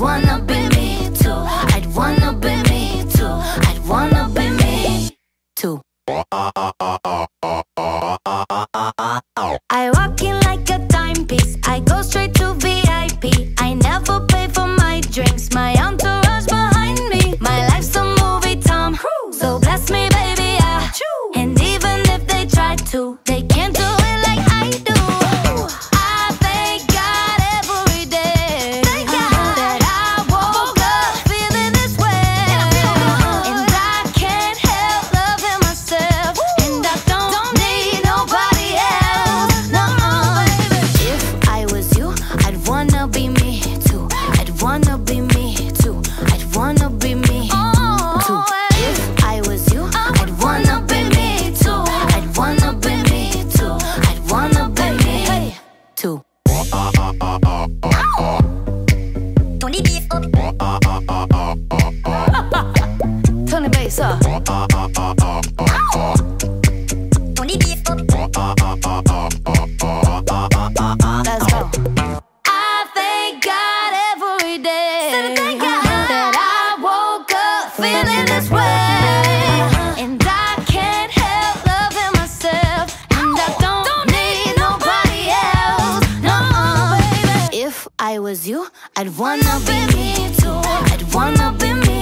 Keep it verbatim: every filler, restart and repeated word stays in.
wanna be me too. I'd wanna be me too. I'd wanna be me too. I walk in like a timepiece. I go straight to V I P. I never pay for my drinks. My entourage behind me. My life's a movie, Tom Cruise. So bless me, baby, yeah. And even if they try to, they can't do it like I do. I thank God every day that I woke up feeling this way. And I can't help loving myself. And I don't need nobody else. No, baby. If I was you, I'd wanna be me too. I'd wanna be me too. I'd wanna be me too. If I was you, I'd wanna be me too. I'd wanna be me too. I'd wanna be me too. Tony beef up. Tony bass up. Tony beef up. Let's go. I thank God every day that I woke up feeling this way. And I can't help loving myself. And I don't need nobody else. No, baby. If I was you, I'd wanna be me too. I'd wanna be me